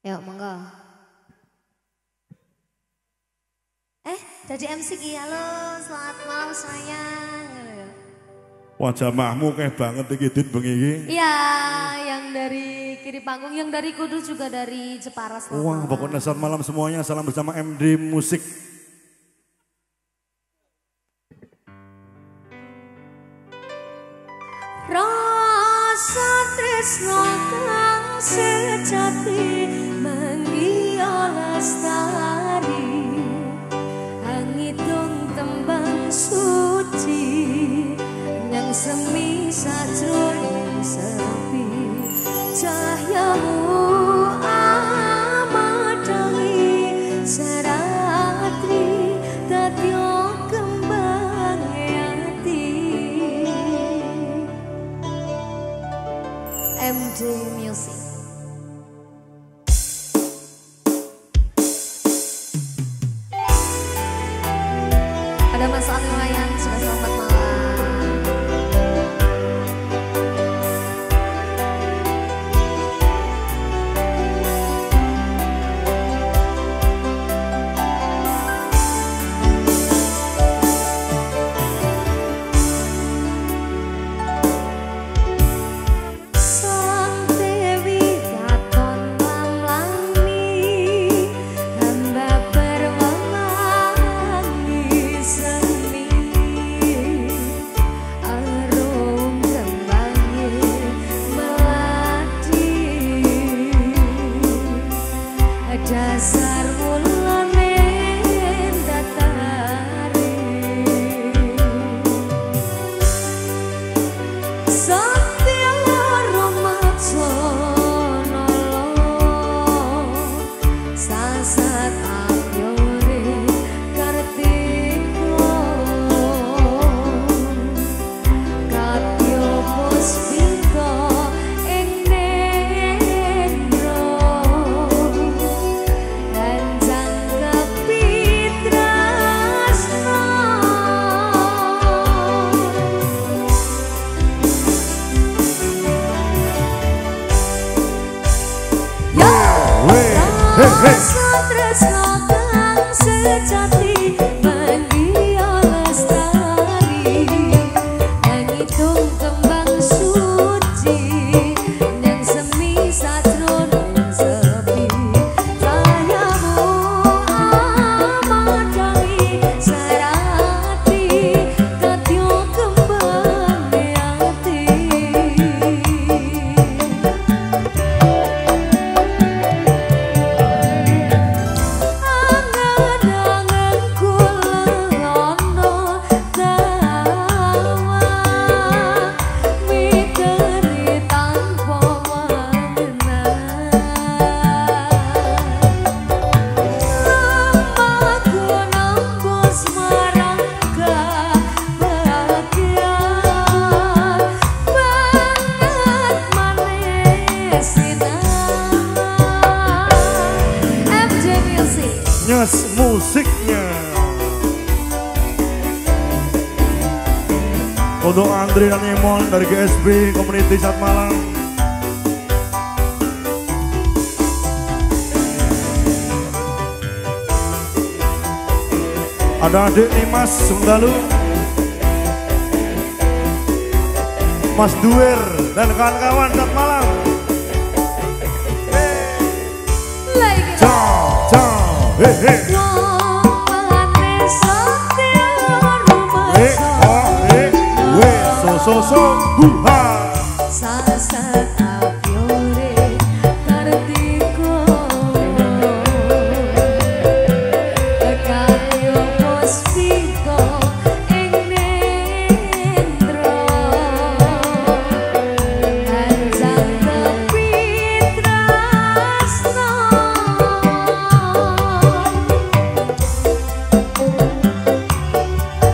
Yuk, monggo. Jadi MC Ki, halo, selamat malam semuanya. Wajah mahmu kayak banget iki Dit bengi iki. Iya, yang dari kiri panggung, yang dari Kudus juga dari Jepara. Wah, pokoknya selamat malam semuanya. Salam bersama MD Musik. Rasa tresno kang sejati menggio lestari, angitung tembang suci yang semi sajroning sepi, cahyamu amadali seratri dadya kembang ati. MD Music. Ada Mas Anwayan, sudah selamat malam. Dasar wulane datari Satya Ramadja nolong sasat abyore kartika katya puspita ing nendra rasa tresno kang sejati menggio lestari, ngitung tembang suci yang semi sajroning sepi, cahyamu amadali serati kadya kembang ati. Nyes musiknya untuk Andri dan Emon dari GSB Community Saat Malam. Ada adik nih Mas Sunggalu, Mas Duer dan kawan-kawan Saat Malam. Sasat abyore kartika katya puspita ing nendra anjang kepitrasna.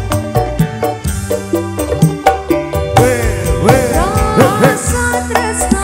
Rasa tresno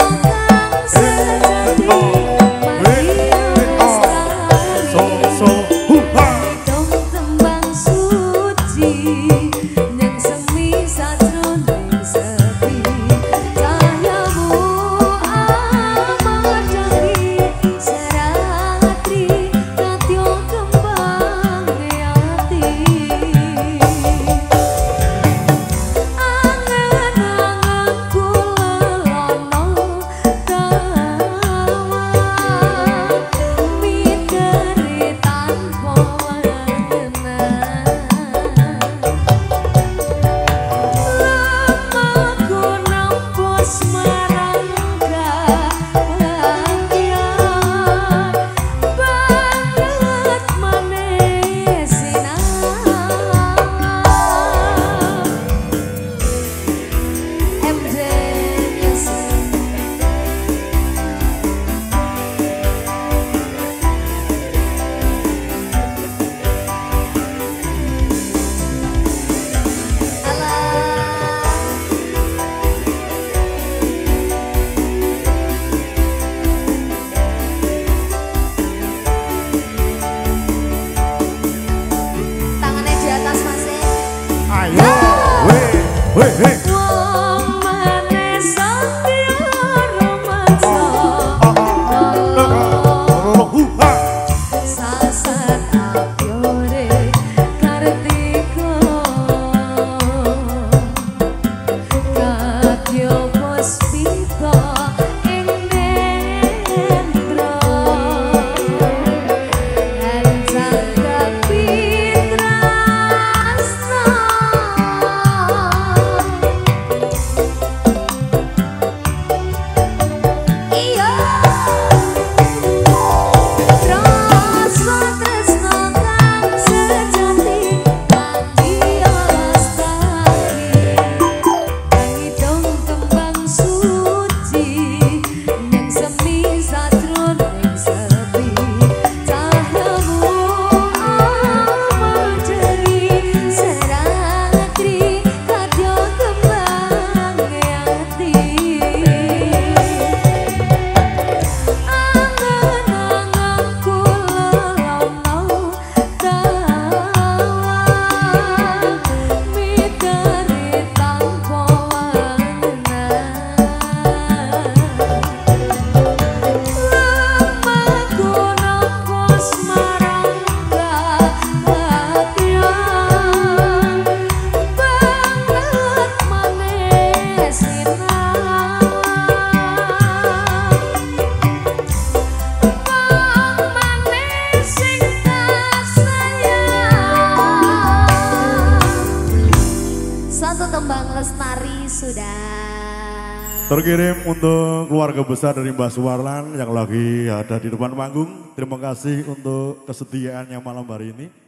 Terkirim untuk keluarga besar dari Mbak Suwarlan yang lagi ada di depan panggung. Terima kasih untuk kesetiaannya malam hari ini.